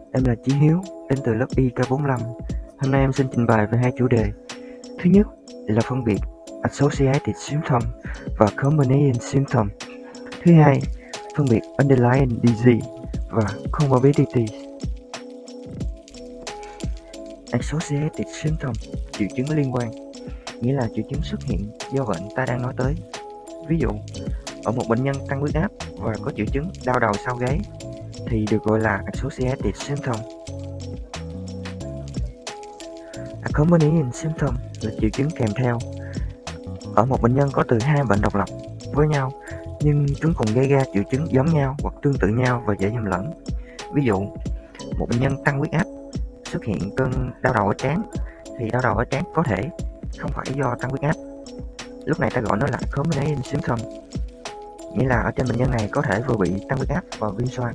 Em là Chí Hiếu, đến từ lớp IK45. Hôm nay em xin trình bày về hai chủ đề. Thứ nhất là phân biệt Associated Symptom và Combination Symptom. Thứ hai, phân biệt Underlying Disease và Comorbidities. Associated Symptom, triệu chứng liên quan, nghĩa là triệu chứng xuất hiện do bệnh ta đang nói tới. Ví dụ, ở một bệnh nhân tăng huyết áp và có triệu chứng đau đầu sau gáy thì được gọi là Associated Symptom. Accompanying Symptom là triệu chứng kèm theo. Ở một bệnh nhân có từ hai bệnh độc lập với nhau nhưng chúng cùng gây ra triệu chứng giống nhau hoặc tương tự nhau và dễ nhầm lẫn. Ví dụ, một bệnh nhân tăng huyết áp xuất hiện cơn đau đầu ở trán thì đau đầu ở trán có thể không phải do tăng huyết áp. Lúc này ta gọi nó là Combination Symptom, nghĩa là ở trên bệnh nhân này có thể vừa bị tăng huyết áp và viêm xoang.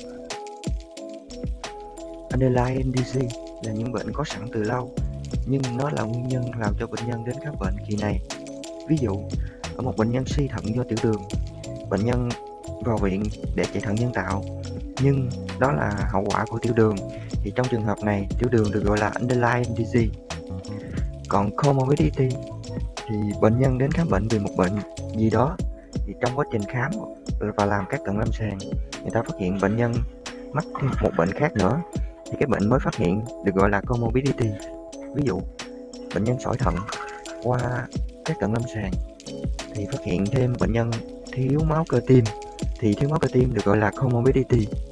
Underlying Disease là những bệnh có sẵn từ lâu nhưng nó là nguyên nhân làm cho bệnh nhân đến khám bệnh kỳ này. Ví dụ, ở một bệnh nhân suy thận do tiểu đường, bệnh nhân vào viện để chạy thận nhân tạo nhưng đó là hậu quả của tiểu đường, thì trong trường hợp này tiểu đường được gọi là Underlying Disease. Còn Comorbidity thì bệnh nhân đến khám bệnh vì một bệnh gì đó, thì trong quá trình khám và làm các cận lâm sàng, người ta phát hiện bệnh nhân mắc thêm một bệnh khác nữa, thì cái bệnh mới phát hiện được gọi là Comorbidity. Ví dụ, bệnh nhân sỏi thận qua các cận lâm sàng thì phát hiện thêm bệnh nhân thiếu máu cơ tim, thì thiếu máu cơ tim được gọi là Comorbidity.